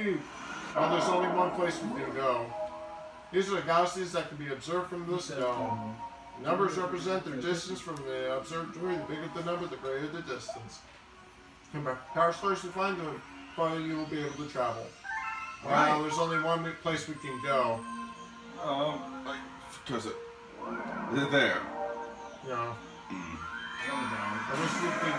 Whee! Well, there's only one place we can go. These are the galaxies that can be observed from this dome. Numbers represent their distance from the observatory. The bigger the number, the greater the distance. Power stars to find the farther you will be able to travel. Well, there's only one place we can go. Because they're there. No. I wish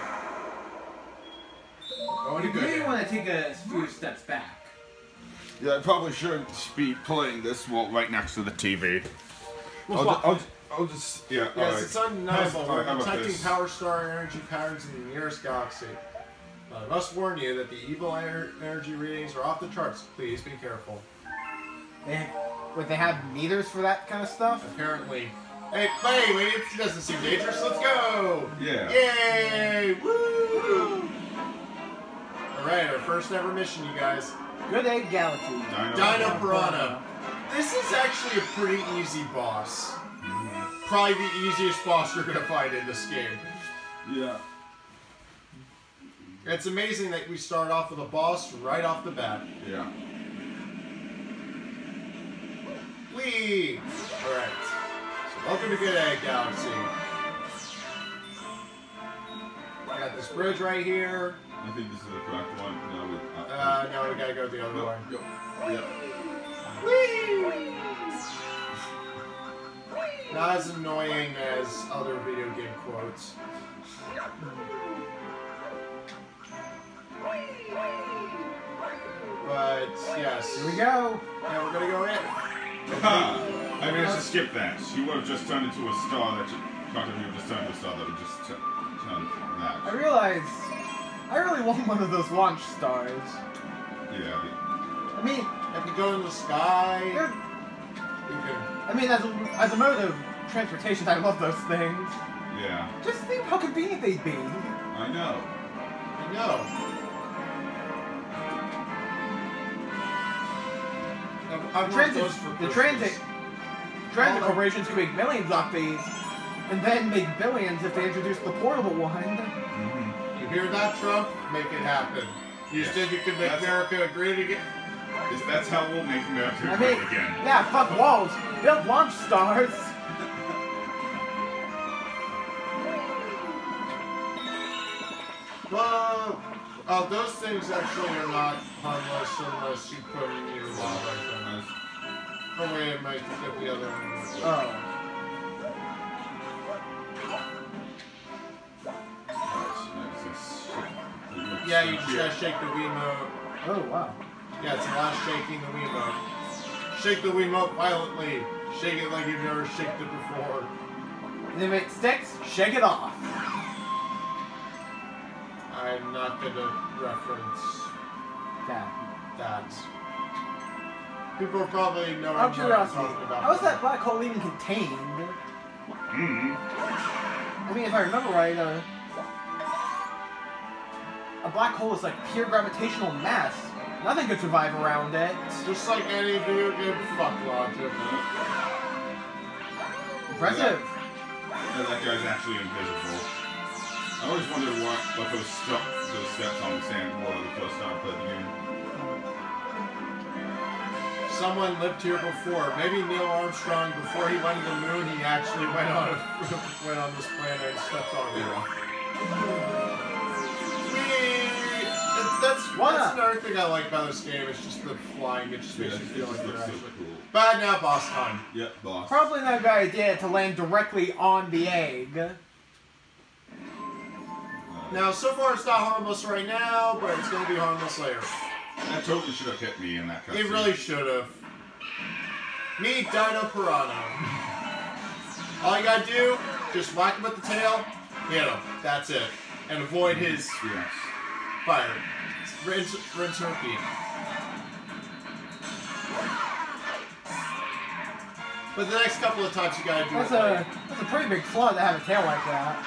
we could. You really want to take a few steps back. Yeah, I probably shouldn't be playing this right next to the TV. I'll just, yeah. Yes, it's undeniable. We're How about detecting this? power star energy patterns in the nearest galaxy. I must warn you that the evil energy readings are off the charts. Please be careful. Would they have meters for that kind of stuff? Apparently. Hey, wait, it doesn't seem dangerous. Let's go! Yeah. Yay! Woo! Alright, our first ever mission, you guys. Good Egg Galaxy. Dino Piranha. This is actually a pretty easy boss. Probably the easiest boss you're gonna find in this game. Yeah. It's amazing that we start off with a boss right off the bat. Yeah. Whee! Alright. So welcome to Good Egg Galaxy. Got this bridge right here. I think this is the correct one. No, No, we gotta go the other way. Yep. Whee! Not as annoying as other video game quotes. But, yes. Here we go. Yeah, we're gonna go in. I managed to skip that. She would have just turned into a star that would have just turned into a star that would just turn that. I realized I really want one of those launch stars. Yeah. I mean, If you go in the sky, you they're- can... I mean, as a mode of transportation, I love those things. Yeah. Just think how convenient they'd be. I know. I know. I've worked those for The Christmas. transit corporations could make millions off these, and then make billions if they introduce the portable one. Mm-hmm. You hear that, Trump? Make it happen. You Yes. said you could make That's- America great again? That's how we'll make America I great mean, again. yeah, fuck walls, build launch stars. Well, those things actually are not harmless unless you put them in your wall like them. Oh wait, it might get the other one. Oh. Yeah, you just gotta shake the Wiimote. Oh, wow. Yeah, it's the last shaking the Wiimote. Shake the Wiimote violently. Shake it like you've never shaken it before. And if it sticks, shake it off. I'm not gonna reference That. that. People probably know Out of I'm not curiosity, talking about. how is that black hole even contained? Mm-hmm. I mean, if I remember right, a black hole is like pure gravitational mass. Nothing could survive around it. It's just like any video game fuck logic. Impressive. Yeah, that guy's actually invisible. I always wondered what those steps on the sand were the first time I played the game. Someone lived here before. Maybe Neil Armstrong, before he went to the moon, he actually went on this planet and stepped on it. That's another thing I like about this game. It's just the flying. It just makes you feel like you're actually cool. But now boss time. Yep, boss. Probably not a good idea to land directly on the egg. Now, so far it's not harmless right now, but it's going to be harmless later. That totally should have hit me in that cutscene. It really should have. Meet Dino Piranha. All you gotta do, just whack him with the tail, hit him. That's it. And avoid his Yes. fire. Rinse and repeat. But the next couple of times you gotta do That's it. a pretty big flaw to have a tail like that.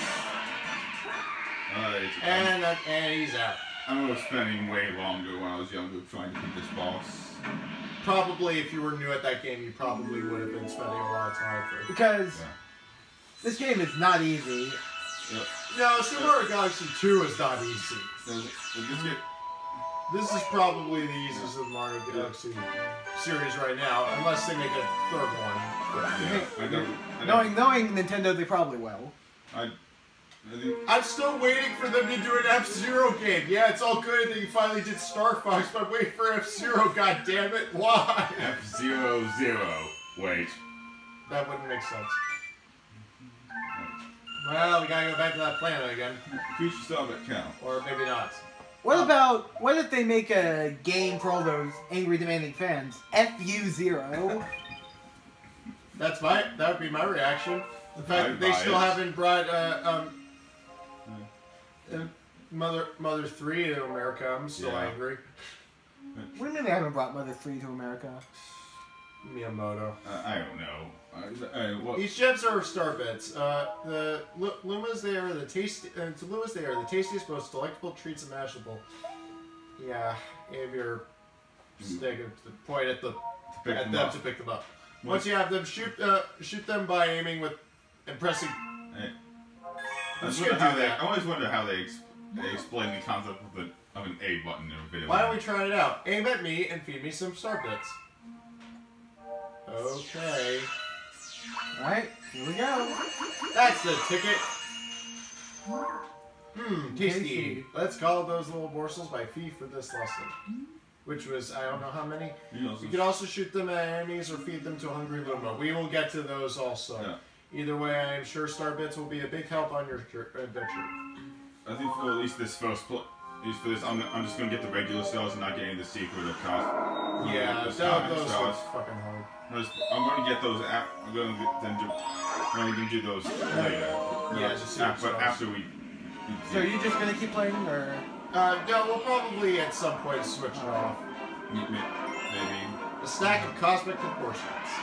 And he's out. I was spending way longer when I was younger trying to beat this boss. Probably, if you were new at that game, you probably would have been spending a lot of time for it. Because this game is not easy. Yep. No, Super Mario Galaxy 2 is not easy. This is probably the easiest of the Mario Galaxy series right now, unless they make a third one. Yeah, Knowing Nintendo, they probably will. I think I'm still waiting for them to do an F-Zero game. Yeah, it's all good that you finally did Star Fox, but wait for F-Zero, goddammit. Why? F-Zero. Wait. That wouldn't make sense. Well, we gotta go back to that planet again. Future Star that count. Or maybe not. What if they make a game for all those angry, demanding fans? FU0. That would be my reaction. The fact that they still haven't brought Mother 3 to America, I'm still angry. What do you mean they haven't brought Mother 3 to America? Miyamoto. I don't know. These gems are star bits. The Lumas, they are the tastiest, most delectable treats imaginable. Yeah, aim your stick and point at them to pick them up. Once you have them, shoot them by aiming with and pressing. I always wonder how they explain the concept of an A button in a video. Why don't we try it out? Aim at me and feed me some star bits. Okay. Alright, here we go. That's the ticket. Tasty. Let's call those little morsels by fee for this lesson. Which was, I don't know how many. You could also shoot them at enemies or feed them to a hungry Luma. We will get to those also. Yeah. Either way, I am sure star bits will be a big help on your adventure. I think for at least this first I'm just gonna get the regular stars and not get any of the secret of cost. Yeah, those are fucking hard. I'm gonna get those. I'm gonna do those later. Yeah, after we. So are you just gonna keep playing, or? No, we'll probably at some point switch it off. Maybe. A snack of cosmic proportions.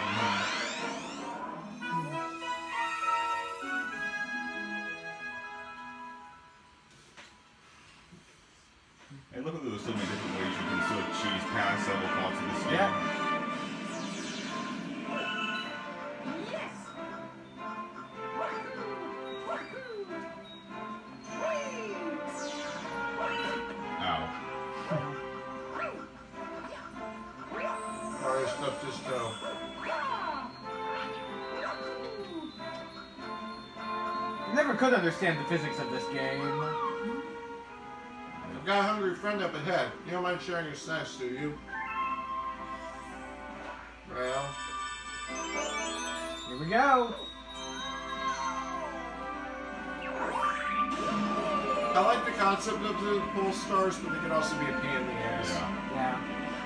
Hey, look at those so many different ways you can sort of cheese past several parts of this game. Yeah. Could understand the physics of this game. I've got a hungry friend up ahead. You don't mind sharing your snacks, do you? Well, here we go. I like the concept of the pole stars, but they can also be a pain in the ass. Yeah.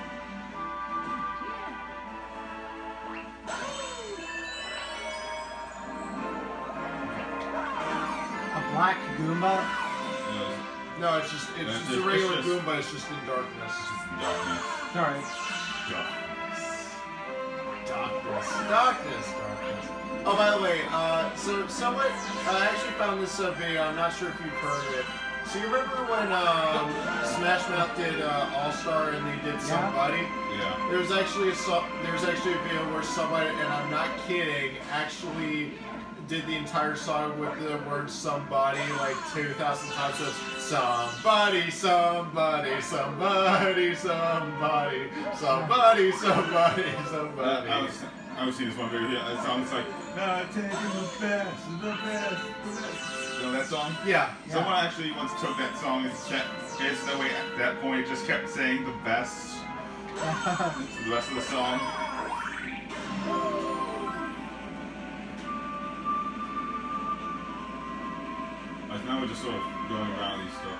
Black Goomba? No, it's just a regular Goomba, it's just in darkness. Sorry. Darkness. Oh, by the way, so someone, I actually found this video, I'm not sure if you've heard of it. So you remember when Smash Mouth did All-Star and they did Somebody? Yeah. There's actually a video where somebody, and I'm not kidding, actually did the entire song with the word somebody like 2,000 times. So it's somebody, somebody, somebody, somebody, somebody, somebody, somebody. I was seeing this one video. That song's like, "Not taking the best, the best." You know that song? Yeah. Someone actually once took that song and guessed that way. At that point, it just kept saying the best. The rest of the song. Now we're just sort of going around these stuff.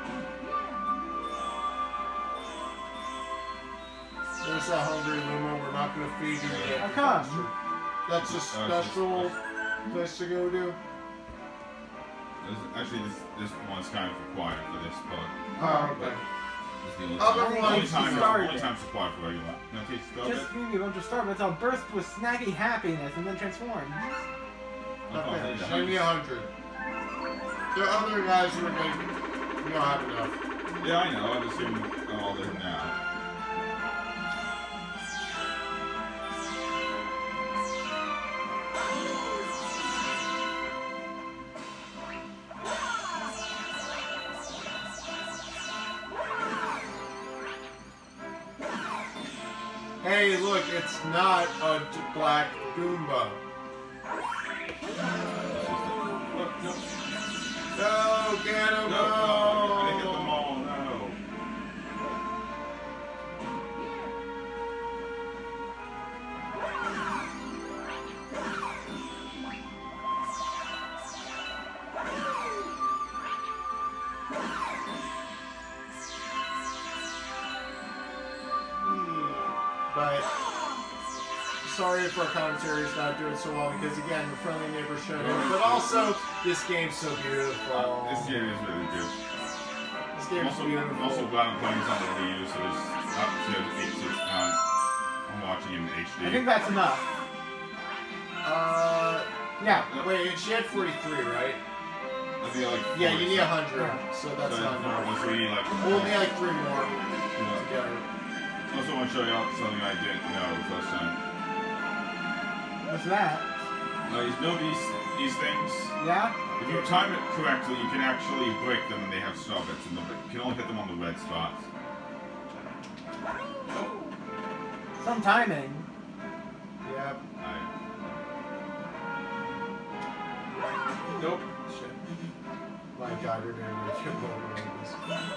There's that hungry Luma. We're not going to feed you yet. How come? That's a special place to go to. Actually, this one's kind of required for this part. Oh, okay. Only time's required for regular. No, taste just feed me a bunch of Starbits. I'll burst with snacky happiness and then transform. Okay, show me 100. There are other guys who are going to... We don't have enough. Yeah, I know. I'm just giving all this now. Hey, look, it's not a black Goomba. No, No, get him! no, I didn't get them all, no. But sorry if our commentary is not doing so well because again the friendly neighbor showed in. But also this game's so beautiful. This game is really good. This game's beautiful. I'm also glad I'm playing this on the Wii U, so there's I'm watching in HD. I think that's enough. Yeah. Wait, she had 43, right? I think like Yeah, you need 100, Yeah. so that's so not enough. so we need like We'll need like 3 more yeah. together. I also want to show you something I didn't know the first time. What's that? You know these things? Yeah? If you time it correctly, you can actually break them and they have star bits in them, but you can only hit them on the red spots. Some timing. Yep. Nope. Shit. My God, you're gonna make it over like this.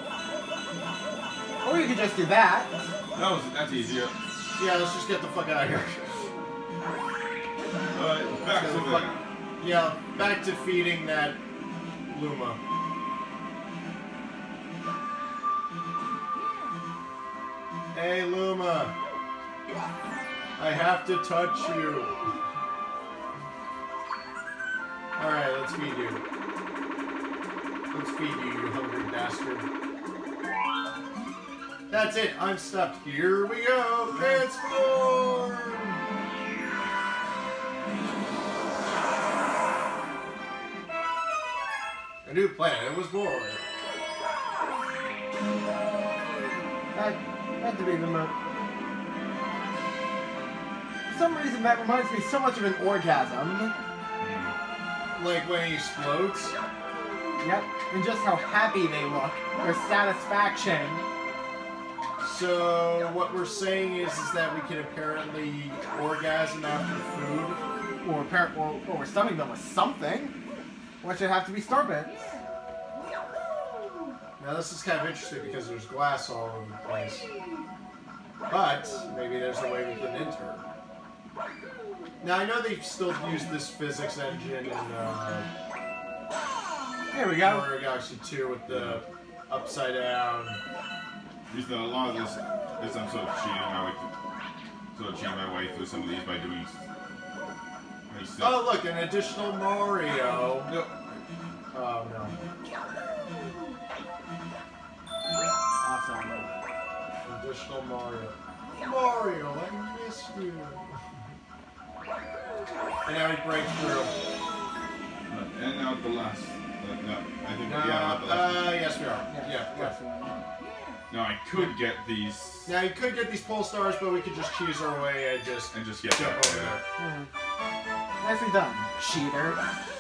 Or you could just do that. That's easier. Yeah, let's just get the fuck out of here. Back to the Yeah, back to feeding that Luma. Hey, Luma. I have to touch you. Alright, let's feed you. Let's feed you, you hungry bastard. That's it, I'm stuffed. Here we go. Transform! A new planet was born. That had to be the most... For some reason, that reminds me so much of an orgasm. Like when he explodes? Yep, and just how happy they look. Their satisfaction. So what we're saying is that we can apparently orgasm after food. Or we're stunning them with something. Why should it have to be Starbits? Now this is kind of interesting because there's glass all over the place. But maybe there's a way we can enter. Now I know they've still used this physics engine in There we go. Mario Galaxy 2 with the upside down. Just a lot of this I'm sort of cheating my way through some of these by doing stuff. Oh look, an additional Mario. Yep. Oh no. Awesome. Additional Mario. Mario, I missed you. And now he breaks through. And now the last. No, I think No, yeah, not the last. yes we are. Yeah. Now I could get these Now you could get these pole stars, but we could just choose our way and just and just get jump that. over there. Nicely done, cheater.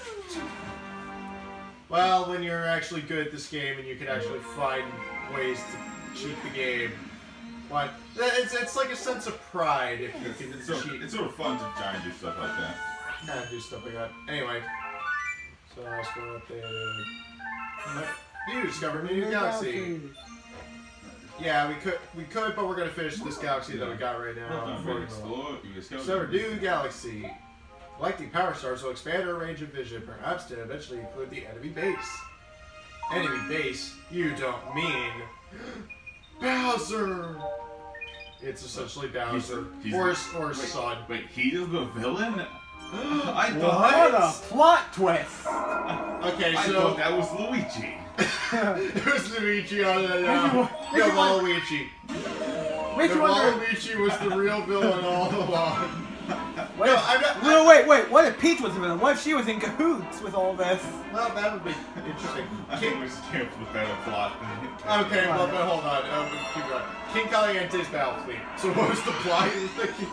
Well, when you're actually good at this game and you can actually find ways to cheat the game, what? It's like a sense of pride if you can cheat. It's sort of fun to try and do stuff like that. Do stuff like that. Anyway, so let's go updated. You discovered a new galaxy. Yeah, we could, but we're gonna finish this galaxy that we got right now. So, new galaxy. Collecting power stars will expand our range of vision, perhaps to eventually include the enemy base. Enemy base? You don't mean Bowser! It's essentially Bowser. Or son. Wait, he is the villain? I What a plot twist! Okay, I so... thought that was Luigi. It was Luigi on the... No, Waluigi. Which one? Waluigi was the real villain all along. What No, if, I'm not... no, wait. What if Peach was the villain? What if she was in cahoots with all this? Well, that would be interesting. I think we skipped the better plot than Okay, well, but hold on. Keep going. King Caliente's battle fleet. So what was the plot you were thinking?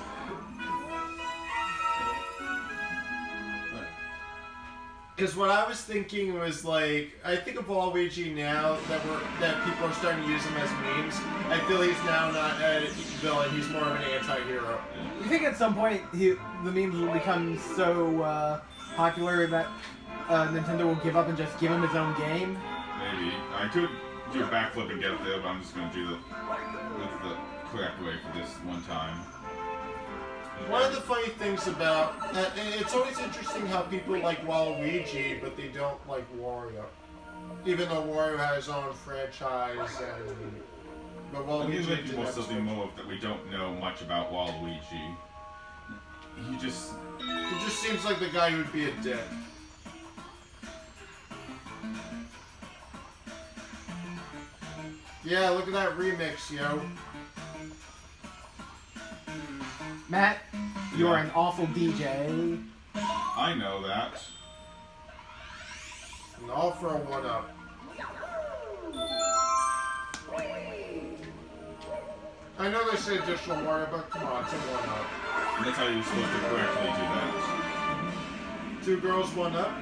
Because what I was thinking was like, I think of Waluigi now that people are starting to use him as memes. I feel he's now not a villain; he's more of an anti-hero. You think at some point the memes will become so popular that Nintendo will give up and just give him his own game? Maybe. I could do a backflip and get up there, but I'm just gonna do the correct way for this one time. One of the funny things about it's always interesting how people like Waluigi, but they don't like Wario. Even though Wario has his own franchise, but Waluigi Maybe people something more that we don't know much about Waluigi. He just seems like the guy who'd be a dick. Yeah, look at that remix, yo. Matt, you're an awful DJ. I know that. And all for a one-up. I know they say additional Wario, but come on, it's a one-up. And that's how you're supposed to correctly do that. 2 girls, 1 up.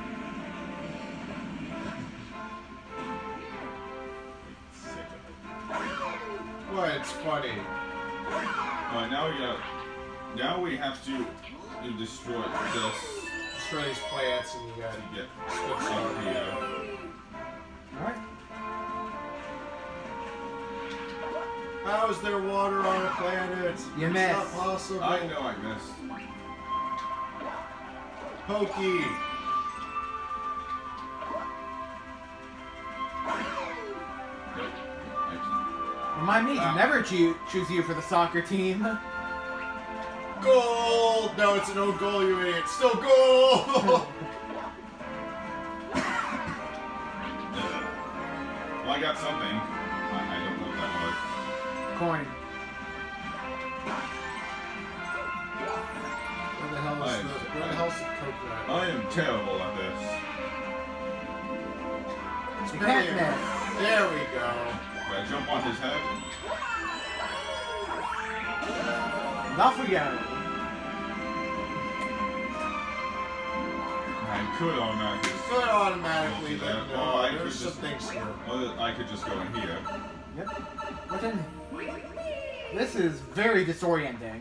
What? It's funny. Alright, now we have to destroy this. Destroy these plants and you gotta Get switch out out here. Alright. How is there water on a planet? You It's missed. not possible. I know I missed. Pokey. Nope. Remind me to never choose you for the soccer team. Goal! No, it's an own goal, you idiot. Still goal! Well, I got something. I don't know what that was. Coin. Where the hell's the coconut? I am terrible at this. It's You pretty- can't miss. There we go. Do I jump on his head? And off we go. I could automatically. Could automatically, Yeah, but well, no, I could there's some just- things here. Well, I could just go in here. Yep. But then, this is very disorienting.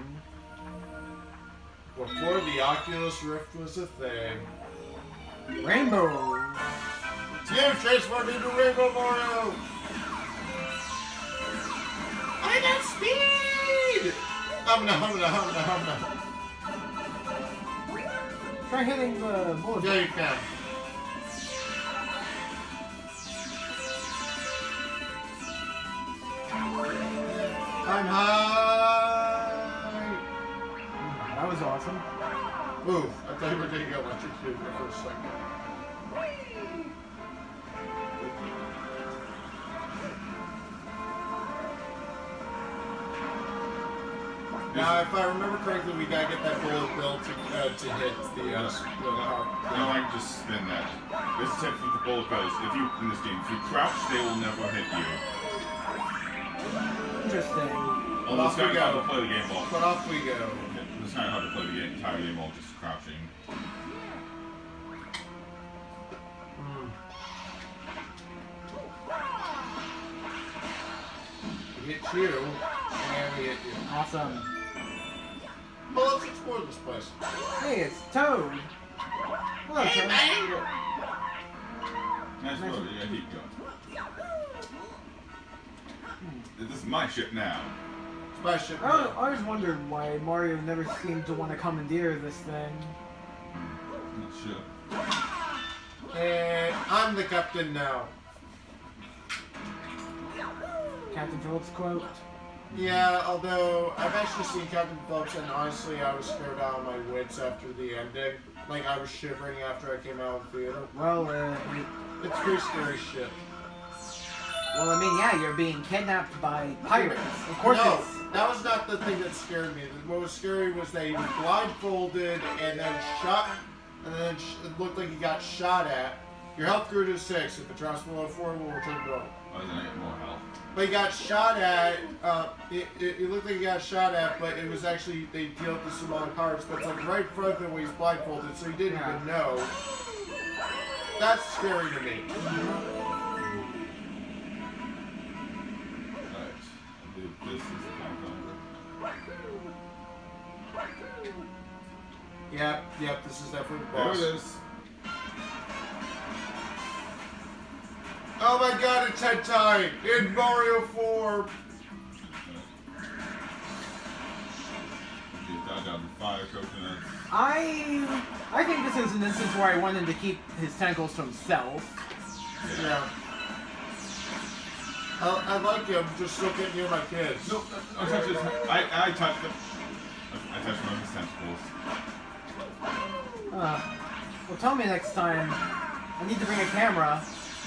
Before the Oculus Rift was a thing. Rainbow. You transformed into Rainbow Mario! I got speed! Humna. Try hitting the bullet. Yeah, you can. I'm high! That was awesome. Ooh, I thought you were going to get electrocuted there for a second. Now, if I remember correctly, we gotta get that bullet bill to hit the No, I can just spin that. This tip for the bullet bills. In this game, if you crouch, they will never hit you. Interesting. Well, it's kind of hard to play the game while. But off we go. It's kind of hard to play the entire game while just crouching. We hit you, and we hit you. Awesome. Well, let's explore this place. Hey, it's Toad. Hello, Toad. Nice road, you gotta keep going. This is my ship now. Spaceship. I always wondered why Mario never seemed to want to commandeer this thing. I'm not sure. And I'm the captain now. Captain Phillips quote. Yeah, although I've actually seen Captain Phillips, and honestly, I was scared out of my wits after the ending. Like, I was shivering after I came out of the theater. Well, It's pretty scary shit. well, I mean, yeah, you're being kidnapped by pirates. Of course No, it's... that was not the thing that scared me. What was scary was that he was blindfolded and then shot, and then it looked like he got shot at. Your health grew to 6. If it drops below 4, we'll return to normal. Oh, then I get more health. But he got shot at. It looked like he got shot at, but it was actually they dealt with some other cards. But it's like right in front of him when he's blindfolded, so he didn't even know. That's scary to me. Alright. I believe this is the countdown. Yep, this is definitely the There boss. it is. Oh my god, it's hentai in Mario form! You dodge out the fire coconuts. I think this is an instance where I want him to keep his tentacles to himself. Yeah. I like him, just don't get near my kids. No, I touched his. I touched him. I touched one of his tentacles. Well, tell me next time. I need to bring a camera.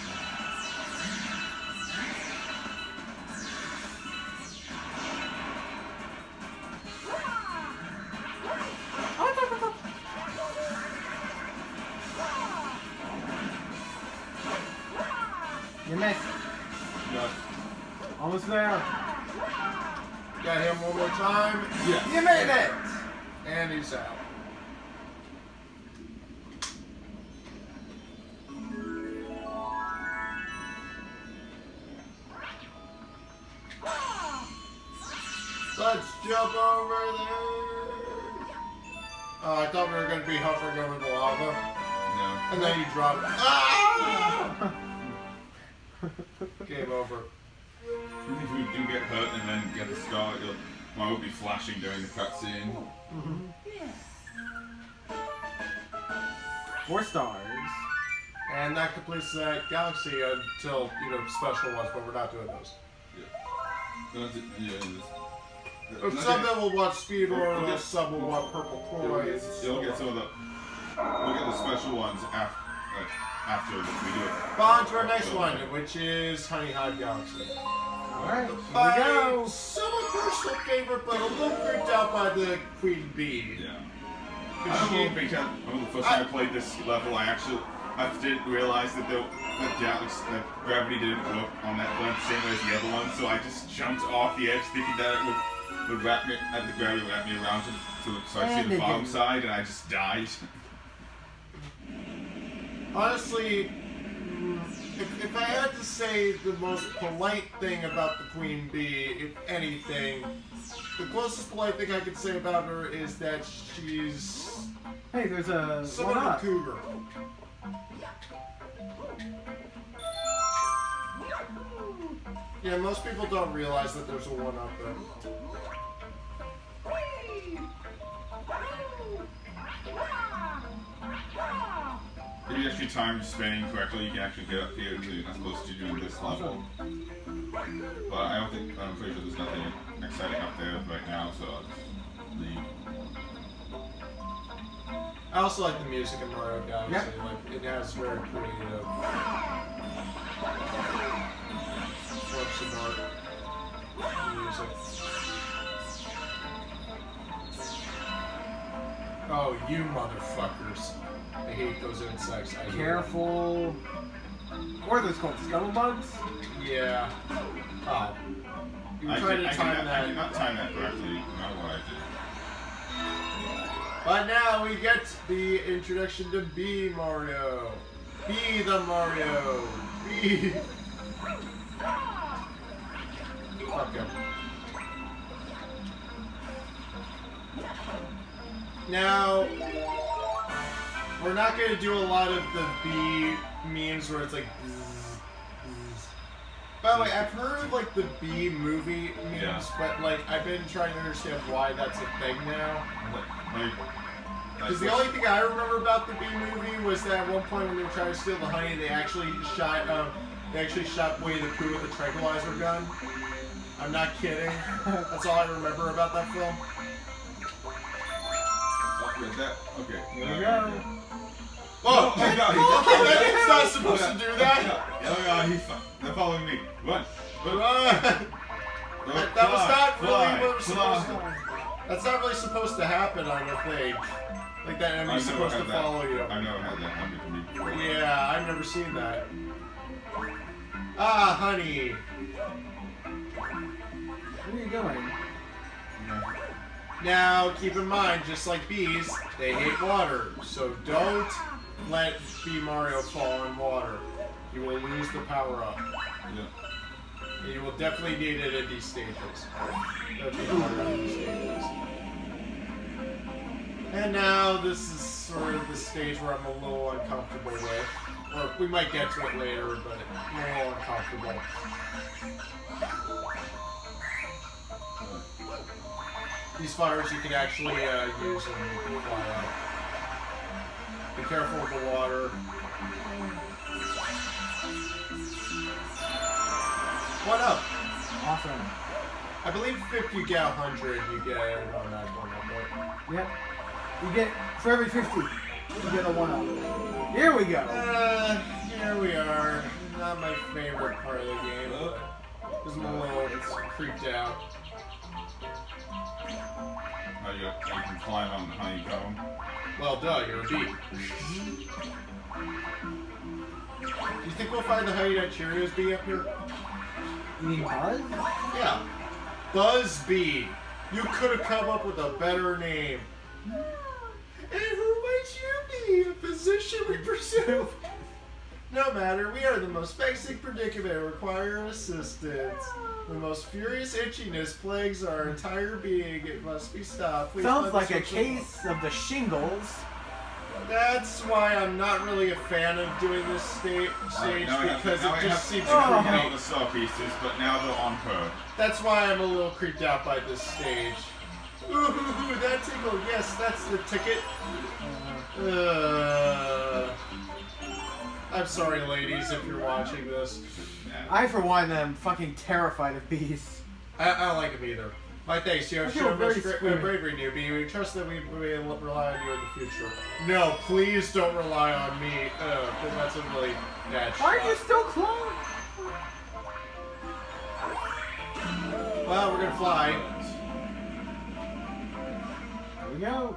You missed. Yeah. Almost there. Got him one more time. Yeah. You made it! And he's out. Let's jump over there. Oh, I thought we were going to be hovering over the lava. No. And then you drop it. Ah! Game over. Even if we do get hurt and then get the scar, mine will be flashing during the cutscene. 4 stars. And that completes that galaxy until, special ones, but we're not doing those. Some that will want speed or some will want purple coins. You'll get some of the. We'll get the special ones after we do it. On to our next one, which is Honey Hive Galaxy. Alright, here we My go. somewhat personal favorite, but a little creeped out by the Queen Bee. Yeah. I don't know because the first time I played this level, I didn't realize that that gravity didn't work on that planet the same way as the other one, so I just jumped off the edge thinking that it would wrap me, the gravity would wrap me around so I see And the it bottom didn't. side, and I just died. Honestly, if I had to say the most polite thing about the Queen Bee, if anything, the closest polite thing I could say about her is that she's Hey, there's a somewhat of a one-up. cougar. Yeah, most people don't realize that there's a one-up there. If you actually time spinning correctly, you can actually get up here, so you're not supposed to do this level. But I'm pretty sure there's nothing exciting up there right now, so I'll just leave. I also like the music in Mario Galaxy. Yep. Like, it has very creative works of art music. Oh, you motherfuckers. I hate those insects. I hate them. Careful. What are those called? Scuttlebugs? Yeah. Oh. You were I trying to time did that. not time that correctly, not what I did. But now we get the introduction to Bee Mario. Be the Mario. Be. Fuck him. Now, we're not going to do a lot of the Bee memes where it's like bzz, bzz. By the way, I've heard of like the Bee movie memes, Yeah. but like I've been trying to understand why that's a thing now. Because the only thing I remember about the Bee movie was that at one point when they were trying to steal the honey, they actually shot Winnie the Pooh with a tranquilizer gun. I'm not kidding. That's all I remember about that film. Okay. Here we go. Whoa! Oh my god! Okay, it's not supposed to do that. Oh god, he's fine. They're following me. Run! That was not really what was supposed to. That's not really supposed to happen, I don't think. Like that enemy's supposed to follow you. I've never had that happen to me before. Yeah, I've never seen that. Ah, honey. What are you doing? Now, keep in mind, just like bees, they hate water. So don't let B Mario fall in water, you will lose the power up. Yeah. And you will definitely need it in these stages. That'd be harder on these stages. And now this is sort of the stage where I'm a little uncomfortable with. Or we might get to it later, but I'm a little uncomfortable. These fires you can actually use and fly out. Be careful with the water. What up? Awesome. I believe if you get 100, you get it on that one up, right? Yep. You get, for every 50, you get a 1-up. Here we go. Here we are. Not my favorite part of the game, but because I'm a little creeped out. Oh, you can climb on the honeycomb. Well, duh, you're a bee. Do you think we'll find the Honey Nut Cheerios bee up here? You mean Buzz? Yeah. Buzz Bee. You could have come up with a better name. And who might you be? A position we pursue? No matter, we are the most basic predicament requiring assistance. The most furious itchiness plagues our entire being. It must be stopped. Please Sounds find like a us case of the shingles. That's why I'm not really a fan of doing this stage because it just seems to out creepy. the saw pieces, but now they're on her. That's why I'm a little creeped out by this stage. Ooh, that tickle. Yes, that's the ticket. I'm sorry, ladies, if you're watching this. I, for one, am fucking terrified of bees. I don't like them either. My thanks. You have I feel shown much very squeamish. bravery, newbie. We trust that we rely on you in the future. No, please don't rely on me. That's a really bad shot. Aren't you still close? Well, we're gonna fly. Here we go.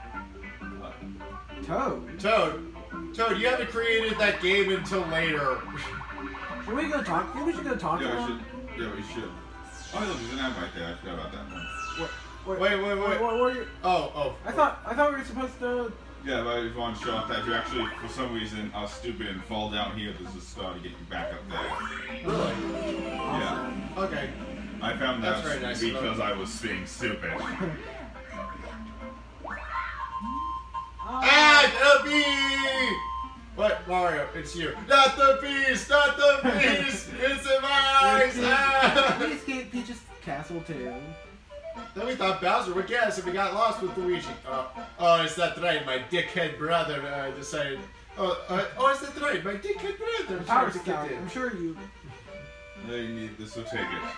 Toad. Toad, you haven't created that game until later. Should we go talk? Think we should go talk to Yeah, him? we should. Oh, look, there's an ad right there. I forgot about that one. Wait. Wait. What are you? Oh. I thought we were supposed to. Yeah, but if you want to show off that you actually, for some reason, are stupid and fall down here, there's a star to get you back up there. Really? Yeah. Okay. I found That's that very nice because I was being stupid. Ah, a bee! What, Mario? It's you. Not the bees! Not the bees! It's in my eyes! Ah! We escaped Peach's castle too. Then we thought Bowser would get us if we got lost with Luigi. Oh, is that right? My dickhead brother decided. Is that right? My dickhead brother Power decided to Scout. get in. I'm sure you. This will take it.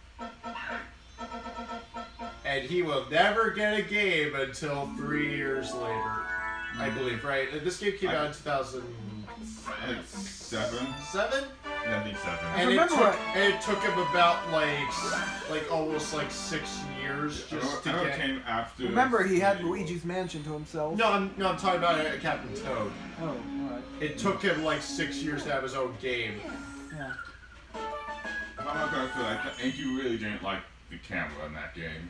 And he will never get a game until 3 years later. I believe, right? This game came out in 2007? 7? Yeah, I think 7. And Remember it took him about like almost like 6 years just to I know it get. came after. Remember, he had Luigi's Mansion to himself. No, I'm talking about Captain Toad. Oh, alright. It took him like 6 years to have his own game. Yeah. I'm not gonna feel like I think you really didn't like the camera in that game.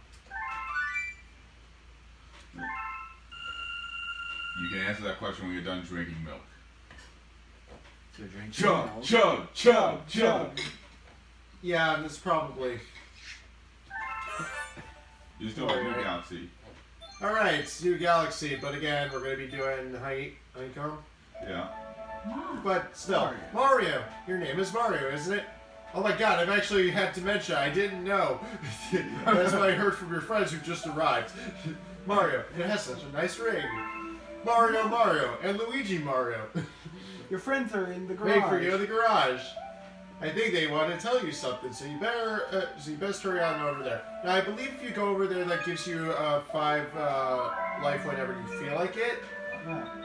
You can answer that question when you're done drinking milk. Chug. Yeah, and it's probably. You still have New Galaxy. Alright, it's New Galaxy, but again, we're going to be doing Honeycomb. Yeah. But still, Mario. Your name is Mario, isn't it? Oh my god, I've actually had dementia. I didn't know. That's what I heard from your friends who just arrived. Mario, it has such a nice ring. Mario, and Luigi Mario. Your friends are in the garage. Wait for you in the garage. I think they want to tell you something, so you best hurry on over there. Now, I believe if you go over there, that gives you 5 life whenever you feel like it. Yeah.